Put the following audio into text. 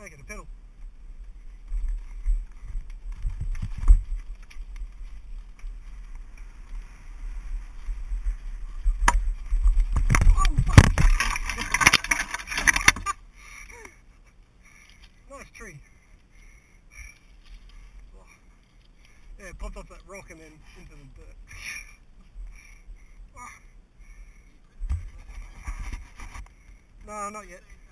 Can't get a pedal. Nice tree. Oh. Yeah, it popped off that rock and then into the dirt. Oh. No, not yet.